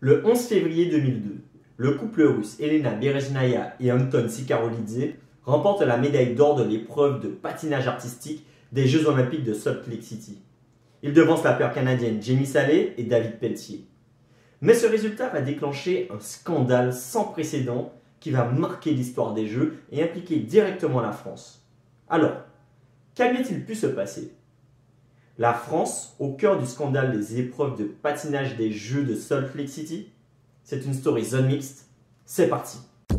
Le 11 février 2002, le couple russe Elena Berezhnaya et Anton Tsikharoulidze remporte la médaille d'or de l'épreuve de patinage artistique des Jeux Olympiques de Salt Lake City. Ils devancent la paire canadienne Jamie Salé et David Pelletier. Mais ce résultat va déclencher un scandale sans précédent qui va marquer l'histoire des Jeux et impliquer directement la France. Alors, qu'avait-il pu se passer? La France, au cœur du scandale des épreuves de patinage des Jeux de Salt Lake City? C'est une story zone mixte. C'est parti!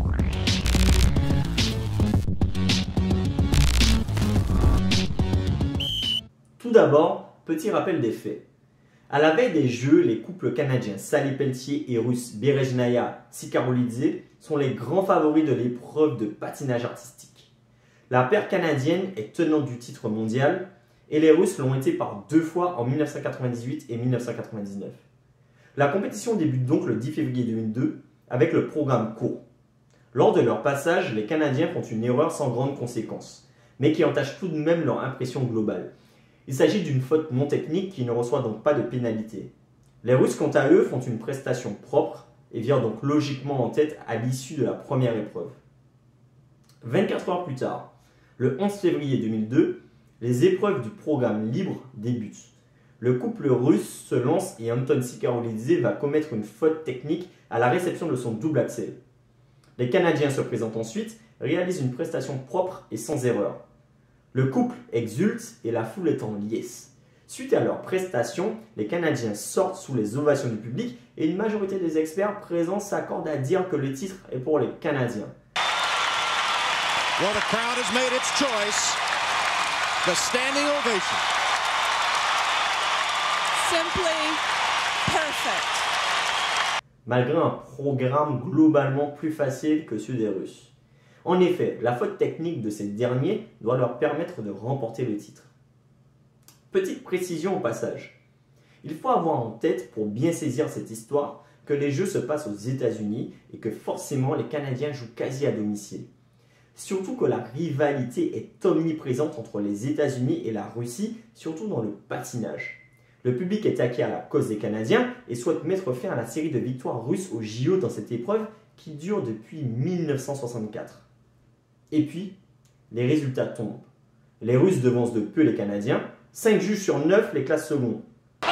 Tout d'abord, petit rappel des faits. À la veille des Jeux, les couples canadiens Salé Pelletier et russes Berezhnaya Tsikharoulidze sont les grands favoris de l'épreuve de patinage artistique. La paire canadienne est tenante du titre mondial et les Russes l'ont été par 2 fois en 1998 et 1999. La compétition débute donc le 10 février 2002 avec le programme court. Lors de leur passage, les Canadiens font une erreur sans grande conséquence, mais qui entache tout de même leur impression globale. Il s'agit d'une faute non technique qui ne reçoit donc pas de pénalité. Les Russes, quant à eux, font une prestation propre et virent donc logiquement en tête à l'issue de la première épreuve. 24 heures plus tard, le 11 février 2002, les épreuves du programme libre débutent. Le couple russe se lance et Anton Tsikharoulidze va commettre une faute technique à la réception de son double axel. Les Canadiens se présentent ensuite, réalisent une prestation propre et sans erreur. Le couple exulte et la foule est en liesse. Suite à leur prestation, les Canadiens sortent sous les ovations du public et une majorité des experts présents s'accordent à dire que le titre est pour les Canadiens. Well, the crowd has made its choice. The standing ovation. Simply perfect. Malgré un programme globalement plus facile que ceux des Russes. En effet, la faute technique de ces derniers doit leur permettre de remporter le titre. Petite précision au passage. Il faut avoir en tête, pour bien saisir cette histoire, que les Jeux se passent aux États-Unis et que forcément les Canadiens jouent quasi à domicile. Surtout que la rivalité est omniprésente entre les États-Unis et la Russie, surtout dans le patinage. Le public est acquis à la cause des Canadiens et souhaite mettre fin à la série de victoires russes au JO dans cette épreuve qui dure depuis 1964. Et puis, les résultats tombent. Les Russes devancent de peu les Canadiens. 5 juges sur 9 les classent second. The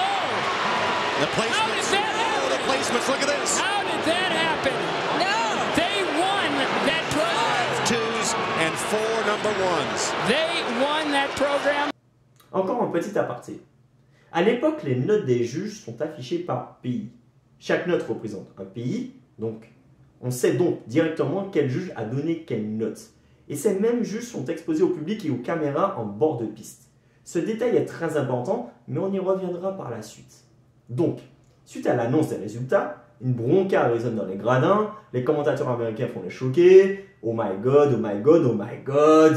placements, look at this. How did that happen? No. They won that program. 2s and 4 number 1s. They won that program. Encore un petit aparté. À l'époque, les notes des juges sont affichées par pays. Chaque note représente un pays, donc on sait donc directement quel juge a donné quelle note. Et ces mêmes juges sont exposés au public et aux caméras en bord de piste. Ce détail est très important, mais on y reviendra par la suite. Donc, suite à l'annonce des résultats, une bronca résonne dans les gradins, les commentateurs américains font les choqués. Oh my god, oh my god, oh my god.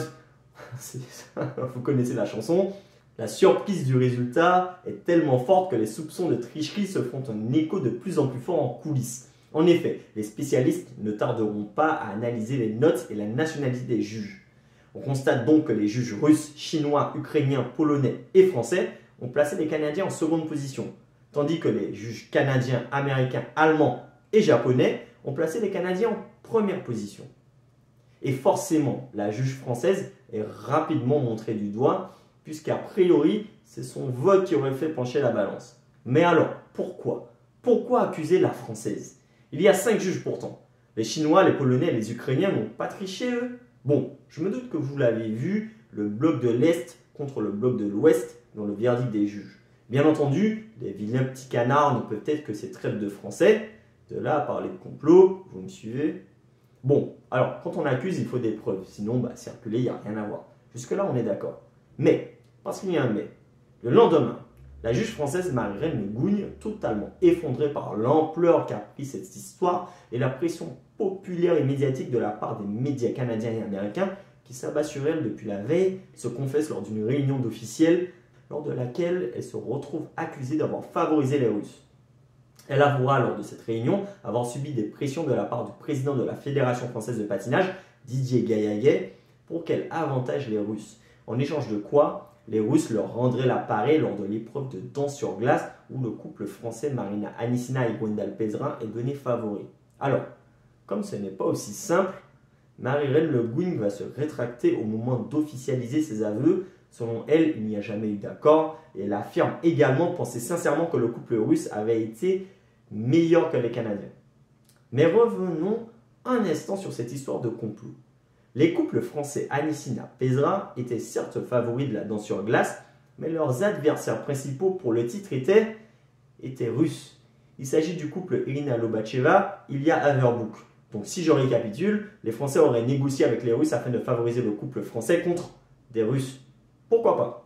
Vous connaissez la chanson. La surprise du résultat est tellement forte que les soupçons de tricherie se font un écho de plus en plus fort en coulisses. En effet, les spécialistes ne tarderont pas à analyser les notes et la nationalité des juges. On constate donc que les juges russes, chinois, ukrainiens, polonais et français ont placé les Canadiens en seconde position, tandis que les juges canadiens, américains, allemands et japonais ont placé les Canadiens en première position. Et forcément, la juge française est rapidement montrée du doigt, puisqu'a priori, c'est son vote qui aurait fait pencher la balance. Mais alors, pourquoi? Pourquoi accuser la française? Il y a 5 juges pourtant. Les Chinois, les Polonais et les Ukrainiens n'ont pas triché eux. Bon, je me doute que vous l'avez vu, le bloc de l'Est contre le bloc de l'Ouest dans le verdict des juges. Bien entendu, les vilains petits canards ne peuvent être que ces traites de français. De là à parler de complot, vous me suivez? Bon, alors, quand on accuse, il faut des preuves. Sinon, circuler, il n'y a rien à voir. Jusque-là, on est d'accord. Mais, parce qu'il y a un mais, le lendemain, la juge française Marlène Gougne, totalement effondrée par l'ampleur qu'a pris cette histoire et la pression populaire et médiatique de la part des médias canadiens et américains qui s'abattent sur elle depuis la veille, se confesse lors d'une réunion d'officiels lors de laquelle elle se retrouve accusée d'avoir favorisé les Russes. Elle avouera lors de cette réunion avoir subi des pressions de la part du président de la Fédération française de patinage, Didier Gaillaguet, pour qu'elle avantage les Russes. En échange de quoi, les Russes leur rendraient l'appareil lors de l'épreuve de danse sur glace où le couple français Marina Anissina et Gwendal Pellerin est donné favori. Alors, comme ce n'est pas aussi simple, Marie-Reine Le Gougne va se rétracter au moment d'officialiser ses aveux. Selon elle, il n'y a jamais eu d'accord et elle affirme également penser sincèrement que le couple russe avait été meilleur que les Canadiens. Mais revenons un instant sur cette histoire de complot. Les couples français Anissina-Pellerin étaient certes favoris de la danse sur glace, mais leurs adversaires principaux pour le titre étaient russes. Il s'agit du couple Irina Lobacheva, Ilya Averbouk. Donc si je récapitule, les Français auraient négocié avec les Russes afin de favoriser le couple français contre des Russes. Pourquoi pas?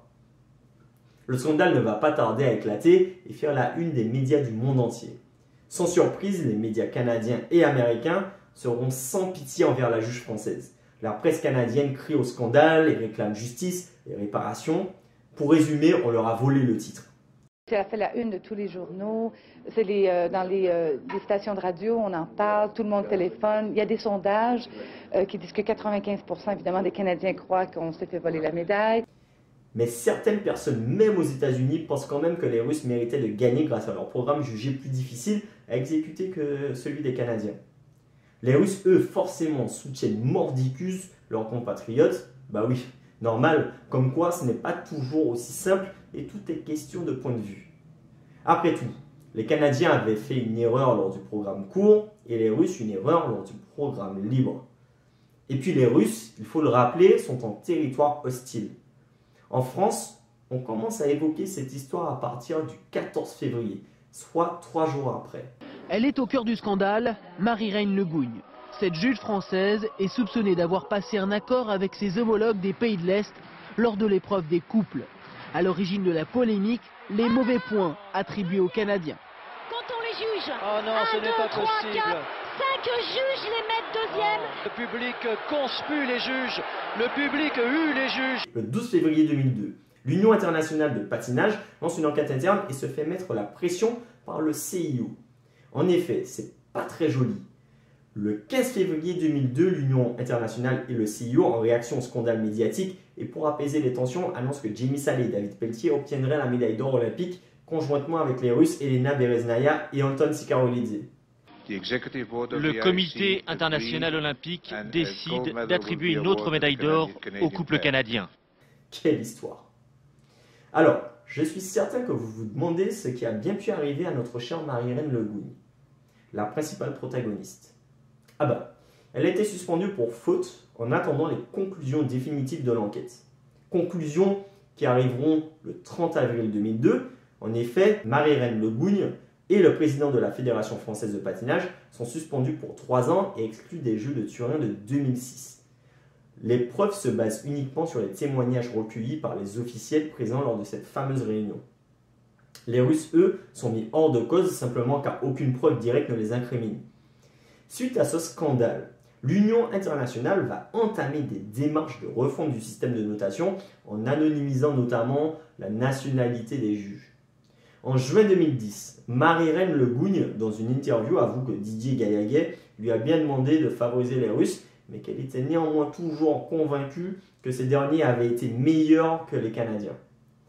Le scandale ne va pas tarder à éclater et faire la une des médias du monde entier. Sans surprise, les médias canadiens et américains seront sans pitié envers la juge française. La presse canadienne crie au scandale et réclame justice et réparation. Pour résumer, on leur a volé le titre. Ça fait la une de tous les journaux, dans les stations de radio, on en parle, tout le monde téléphone. Il y a des sondages qui disent que 95% évidemment des Canadiens croient qu'on s'est fait voler la médaille. Mais certaines personnes, même aux États-Unis, pensent quand même que les Russes méritaient de gagner grâce à leur programme jugé plus difficile à exécuter que celui des Canadiens. Les Russes, eux, forcément soutiennent mordicus leurs compatriotes. Bah oui, normal, comme quoi ce n'est pas toujours aussi simple et tout est question de point de vue. Après tout, les Canadiens avaient fait une erreur lors du programme court et les Russes une erreur lors du programme libre. Et puis les Russes, il faut le rappeler, sont en territoire hostile. En France, on commence à évoquer cette histoire à partir du 14 février, soit 3 jours après. Elle est au cœur du scandale, Marie-Reine Le Gougne. Cette juge française est soupçonnée d'avoir passé un accord avec ses homologues des pays de l'Est lors de l'épreuve des couples. À l'origine de la polémique, les mauvais points attribués aux Canadiens. Quand on les juge, oh non, ce n'est pas possible. 5 juges les mettent deuxième. Le public conspue les juges, le public hue les juges. Le 12 février 2002, l'Union internationale de patinage lance une enquête interne et se fait mettre la pression par le CIO. En effet, c'est pas très joli. Le 15 février 2002, l'Union internationale et le CIO, en réaction au scandale médiatique et pour apaiser les tensions, annoncent que Jamie Salé et David Pelletier obtiendraient la médaille d'or olympique conjointement avec les Russes Elena Bereznaya et Anton Sikarolidze. Le comité international olympique décide d'attribuer une autre médaille d'or au couple canadien. Quelle histoire! Alors, je suis certain que vous vous demandez ce qui a bien pu arriver à notre chère Marie-Reine Le Gougne, la principale protagoniste. Ah bah, elle a été suspendue pour faute en attendant les conclusions définitives de l'enquête. Conclusions qui arriveront le 30 avril 2002. En effet, Marie-Reine Le Gougne et le président de la Fédération française de patinage sont suspendus pour 3 ans et exclus des Jeux de Turin de 2006. L'épreuve se base uniquement sur les témoignages recueillis par les officiels présents lors de cette fameuse réunion. Les Russes, eux, sont mis hors de cause simplement car aucune preuve directe ne les incrimine. Suite à ce scandale, l'Union internationale va entamer des démarches de refonte du système de notation en anonymisant notamment la nationalité des juges. En juin 2010, Marie-Reine Le Gougne, dans une interview, avoue que Didier Gaillaguet lui a bien demandé de favoriser les Russes, mais qu'elle était néanmoins toujours convaincue que ces derniers avaient été meilleurs que les Canadiens.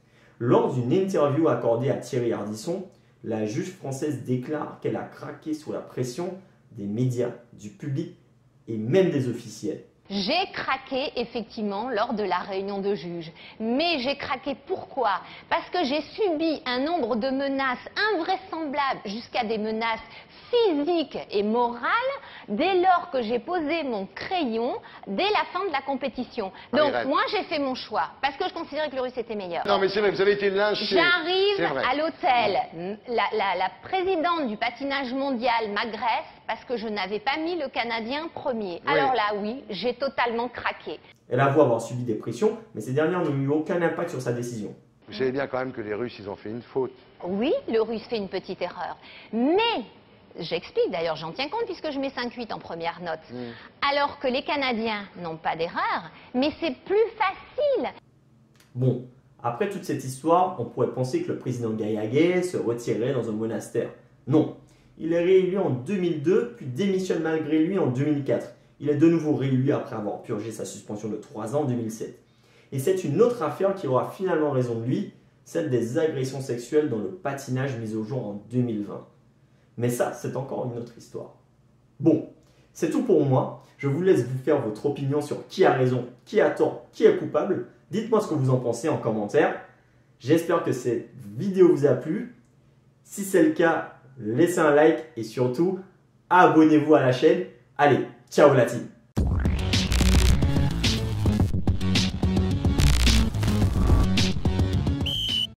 Lors d'une interview accordée à Thierry Ardisson, la juge française déclare qu'elle a craqué sous la pression des médias, du public et même des officiels. J'ai craqué effectivement lors de la réunion de juges. Mais j'ai craqué pourquoi? Parce que j'ai subi un nombre de menaces invraisemblables, jusqu'à des menaces physiques et morales, dès lors que j'ai posé mon crayon dès la fin de la compétition. Donc moi j'ai fait mon choix, parce que je considérais que le russe était meilleur. Non mais c'est vrai, vous avez été lynché. J'arrive à l'hôtel, la présidente du patinage mondial m'agresse parce que je n'avais pas mis le Canadien premier. Oui. Alors là, oui, j'ai totalement craqué. Elle avoue avoir subi des pressions, mais ces dernières n'ont eu aucun impact sur sa décision. Vous savez bien quand même que les Russes, ils ont fait une faute. Oui, le Russe fait une petite erreur. Mais, j'explique d'ailleurs, j'en tiens compte puisque je mets 5-8 en première note. Alors que les Canadiens n'ont pas d'erreur, mais c'est plus facile. Bon, après toute cette histoire, on pourrait penser que le président Gaillaguet se retirerait dans un monastère. Non. Il est réélu en 2002, puis démissionne malgré lui en 2004. Il est de nouveau réélu après avoir purgé sa suspension de 3 ans en 2007. Et c'est une autre affaire qui aura finalement raison de lui, celle des agressions sexuelles dans le patinage mis au jour en 2020. Mais ça, c'est encore une autre histoire. Bon, c'est tout pour moi. Je vous laisse vous faire votre opinion sur qui a raison, qui a tort, qui est coupable. Dites-moi ce que vous en pensez en commentaire. J'espère que cette vidéo vous a plu. Si c'est le cas, laissez un like et surtout, abonnez-vous à la chaîne. Allez, ciao la team!